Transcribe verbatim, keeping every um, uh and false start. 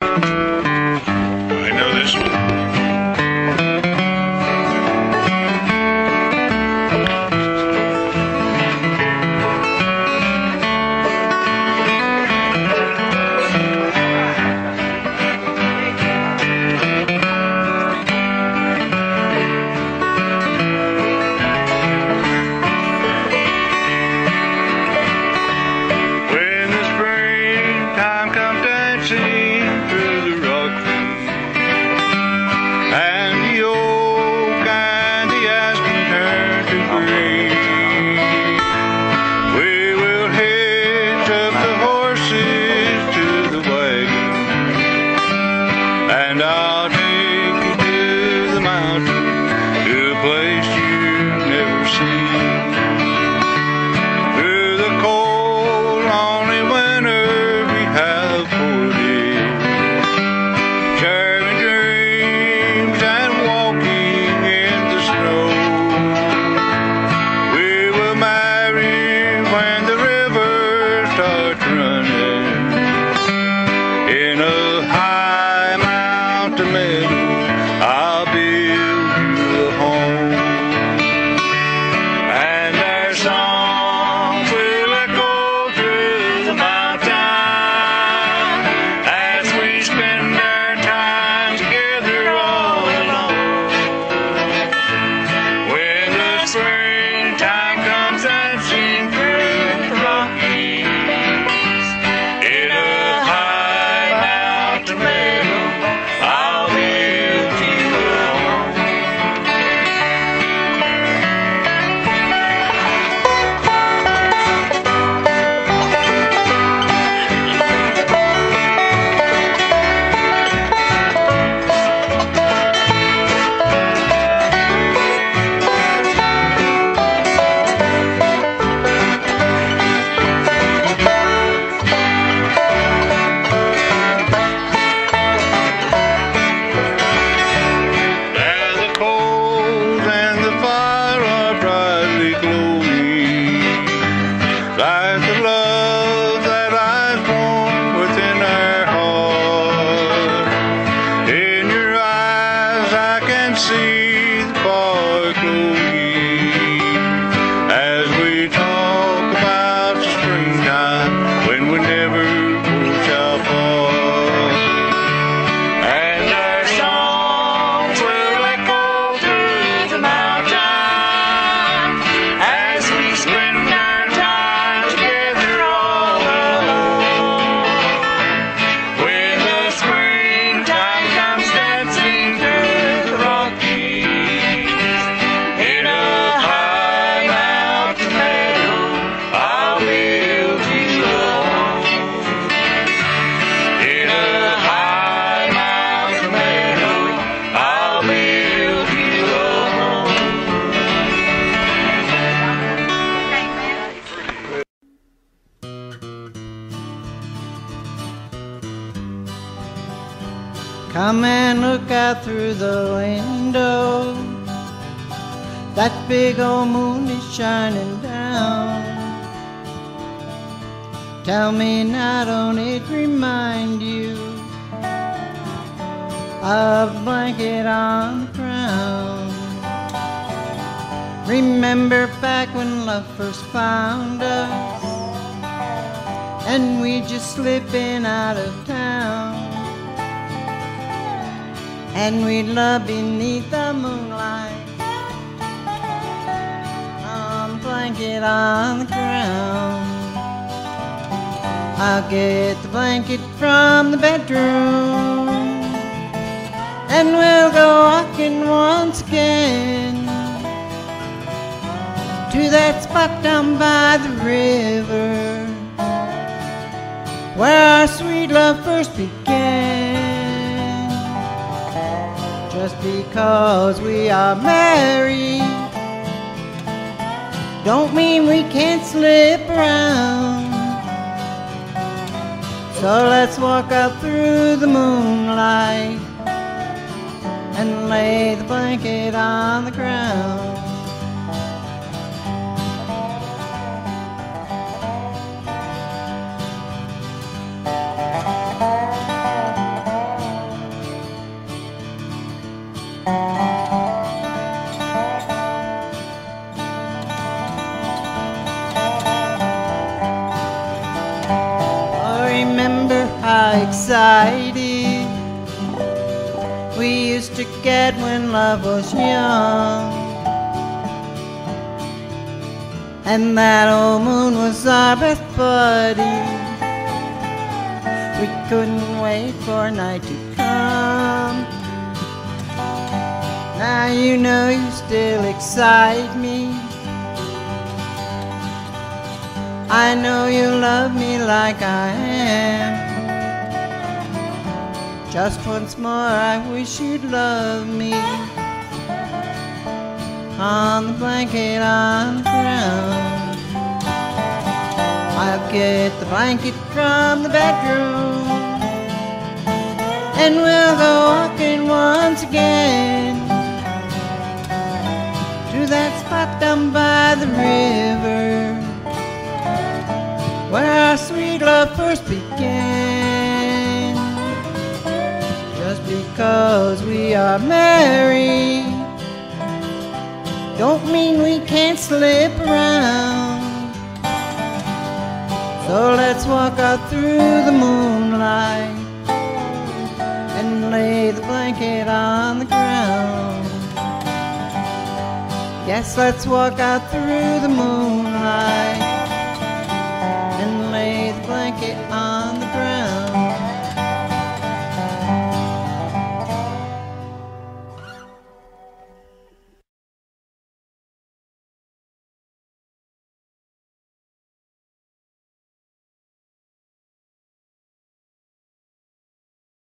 I know this one. Come and look out through the window. That big old moon is shining down. Tell me now, don't it remind you of the blanket on the ground? Remember back when love first found us, and we just slipping out of town, and we'd love beneath the moonlight on the blanket on the ground. I'll get the blanket from the bedroom, and we'll go walking once again to that spot down by the river where our sweet love first began. Just because we are married don't mean we can't slip around. So let's walk out through the moonlight and lay the blanket on the ground. anxiety we used to get when love was young. And that old moon was our best buddy. We couldn't wait for night to come. Now you know you still excite me. I know you love me like I am. Just once more I wish you'd love me. On the blanket on the ground, I'll get the blanket from the bedroom, and we'll go walking once again to that spot down by the river where our sweet love first began. Just because we are married don't mean we can't slip around. So let's walk out through the moonlight and lay the blanket on the ground. Yes, let's walk out through the moonlight